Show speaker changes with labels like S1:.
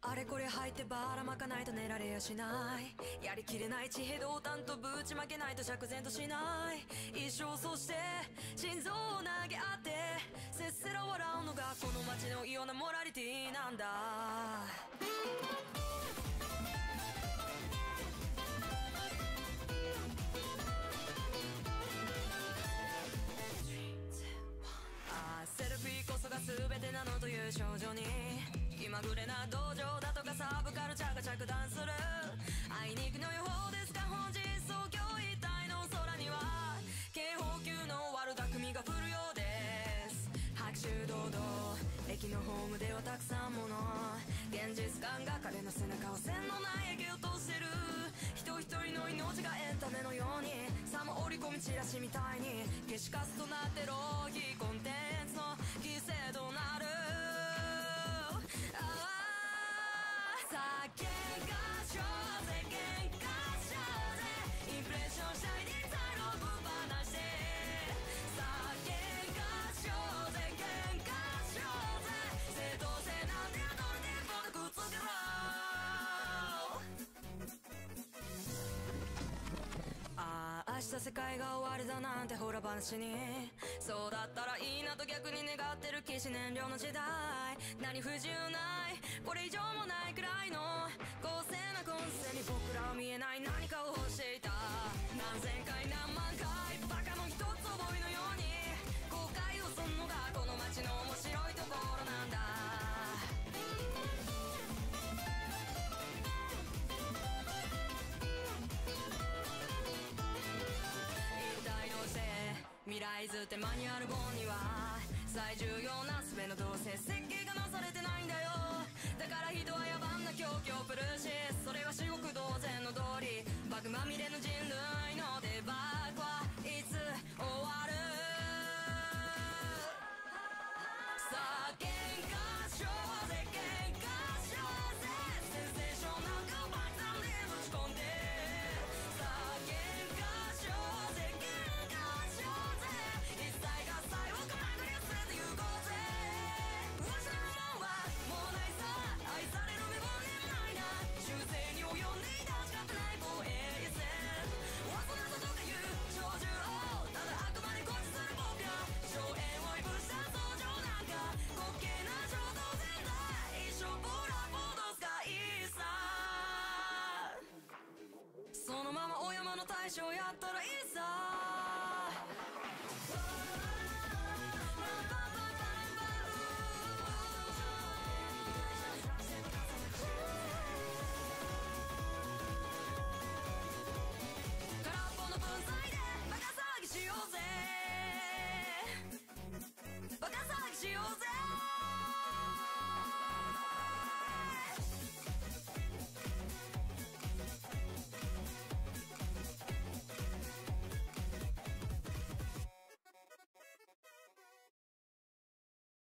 S1: あれこれ吐いてばらまかないと寝られやしない。やりきれない地平道担とぶちまけないと釈然としない。一生そして心臓を投げ合ってせっせら笑うのがこの街の異様なモラリティなんだ。セルフィーこそが全てなのという少女に気まぐれな道場だとかサブカルチャーが着弾する。あいにくの予報ですが本日東京一帯の空には警報級の悪巧みが降るようです。拍手堂々駅のホームではたくさんもの現実感が彼の背中を線のない駅落としてる。人一人の命がエンタメのようにさも織り込みチラシみたいに消しカスとなって浪費コンテンツの犠牲となる。酒がしょうぜ喧嘩しようぜインプレッションしたいデザインをぶっ放して酒がしょうぜ喧嘩しようぜ正当性なんてどれでもくっつけろ。ああ明日世界が終わりだなんてほら話にそうだったらいいなと逆に願ってる騎士燃料の時代。何不自由ないこれ以上もないくらいの公正な混戦に僕らは見えない何かを欲していた。何千回何万回バカの一つ覚えのように後悔をすんのがこの街の面白いところなんだ。一体どうして未来図ってマニュアル本には最重要